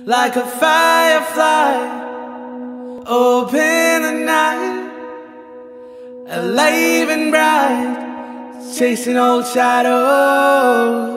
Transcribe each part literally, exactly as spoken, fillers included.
like a firefly, open the night, alive and bright, chasing old shadows.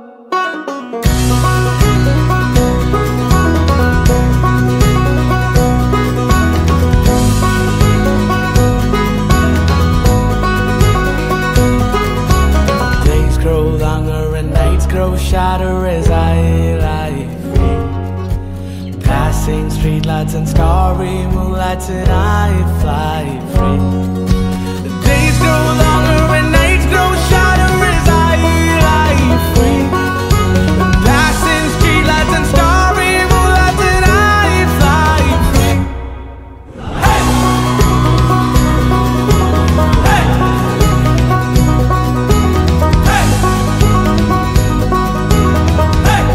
Days grow longer and nights grow shorter as I lie free, passing streetlights and starry moonlights, and I fly free. The days grow longer and nights grow shorter as I lie free, passing streetlights and starry moonlights, and I fly free. Hey! Hey! Hey! Hey!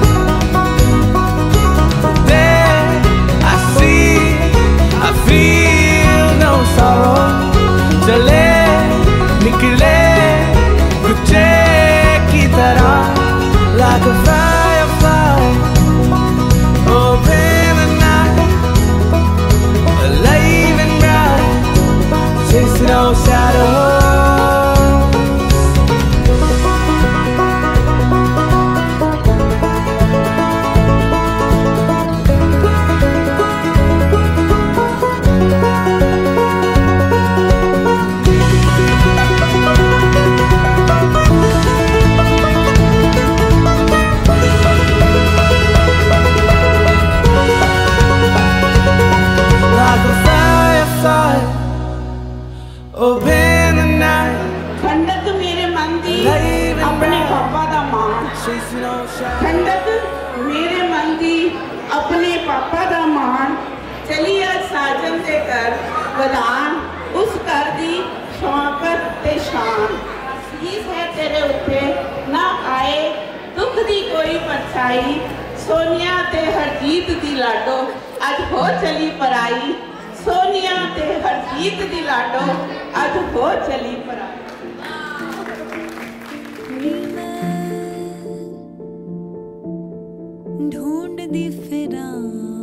There I see, I feel no sorrow. चले निकले गुच्छे की तरह, like a firefly, open the night, alive and bright, chasing old shadows. Open the night. ठंडक मेरे मन दी अपने पापा दा मान, ठंडक मेरे मन दी अपने पापा दा मान, चली आज साजन दे घर वदान, उस घर दी शौकत ते शान। सीस है तेरे उत्ते ना आए दुख दी कोई परछाई, सोनिया ते हरजीत दी लाडो अज हो चली पराई, सोनिया ते हरजीत दी लाडो अज हो चली पराई। ढूंढ दी फिरां